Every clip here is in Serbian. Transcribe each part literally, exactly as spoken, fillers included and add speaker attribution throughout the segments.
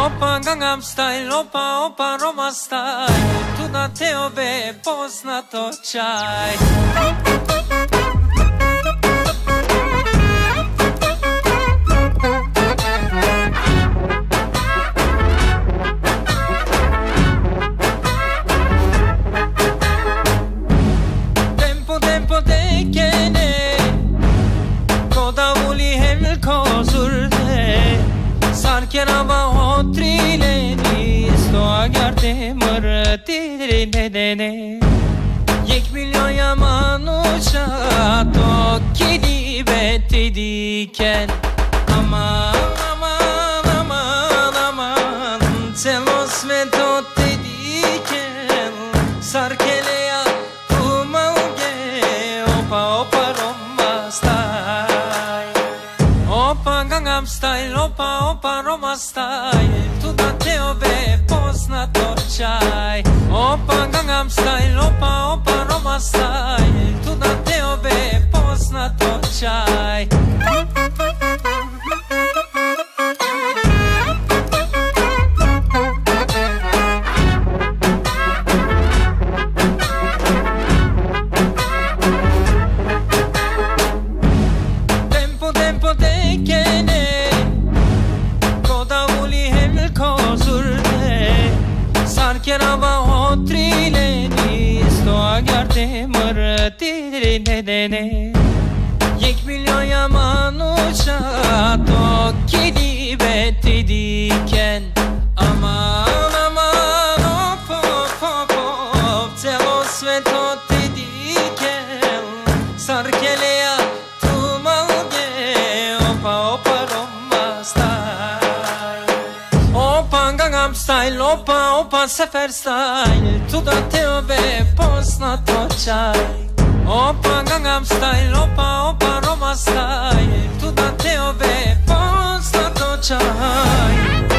Speaker 1: Opa Gangnam Style, opa, opa Roma Style, tu na teobe poznato čaj. Tempo, tempo tekene, koda vuli hem kozurde, sarkerava hotrileni, sto agarte mırtirinene. Yek milyon yaman uçak, o kedi beti diken. Aman, aman, aman, aman, telos ve totte diken. Sarkeleya tumalge, opa, opa, Roma Style. Opa Gangnam Style, opa, opa Roma Style, tu na teobe poznato čaj. Opa Gangnam Style, opa, opa Roma Style, tu na teobe poznato čaj. Tempo, tempo tekene, koda vuli hem kozurde, sarkerava hotrileni, sto agarte mırtirinene. Yek milyon yaman uçak, o kedi beti diken. Aman, aman, hop, hop, hop, hop, telos ve totte diken. Sarkeleya tumalge, opa, opa Roma Style. Opa Gangnam Style, opa, opa Sefer Style, tu da teobe poznato čaj. Opa Gangnam Style, opa, opa Roma Style, tu da teobe poznato čaj.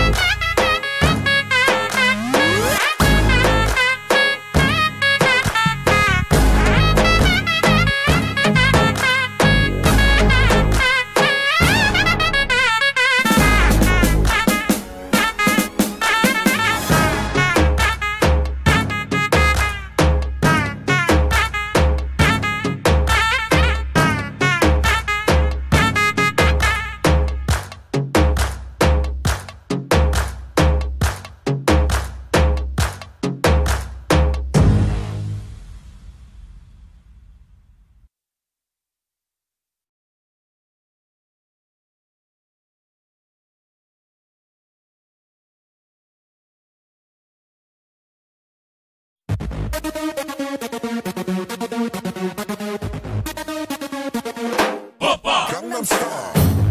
Speaker 2: Gangnam Style.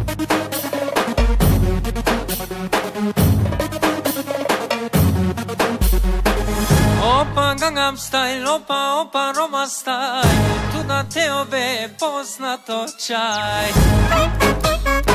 Speaker 1: Opa Gangnam Style, opa, opa Roma Style, tu na teobe poznato čaj.